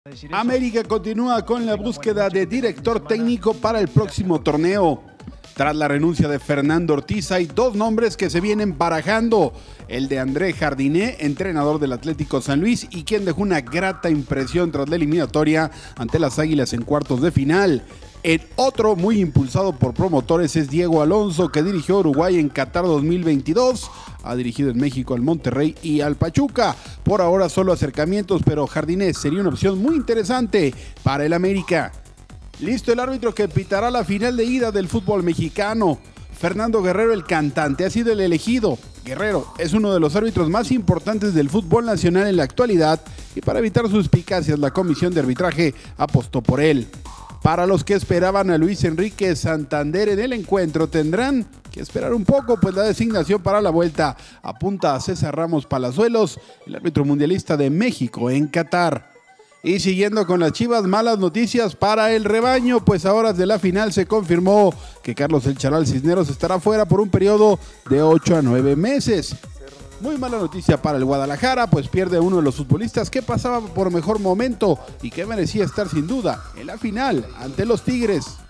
América continúa con la búsqueda de director técnico para el próximo torneo. Tras la renuncia de Fernando Ortiz, hay dos nombres que se vienen barajando. El de André Jardiné, entrenador del Atlético San Luis y quien dejó una grata impresión tras la eliminatoria ante las Águilas en cuartos de final. El otro, muy impulsado por promotores, es Diego Alonso, que dirigió a Uruguay en Qatar 2022. Ha dirigido en México al Monterrey y al Pachuca. Por ahora solo acercamientos, pero Jardiné sería una opción muy interesante para el América. Listo el árbitro que pitará la final de ida del fútbol mexicano. Fernando Guerrero, el cantante, ha sido el elegido. Guerrero es uno de los árbitros más importantes del fútbol nacional en la actualidad y para evitar suspicacias la comisión de arbitraje apostó por él. Para los que esperaban a Luis Enrique Santander en el encuentro tendrán que esperar un poco, pues la designación para la vuelta apunta a César Ramos Palazuelos, el árbitro mundialista de México en Qatar. Y siguiendo con las Chivas, malas noticias para el rebaño, pues a horas de la final se confirmó que Carlos El Charal Cisneros estará fuera por un periodo de 8 a 9 meses. Muy mala noticia para el Guadalajara, pues pierde a uno de los futbolistas que pasaba por mejor momento y que merecía estar sin duda en la final ante los Tigres.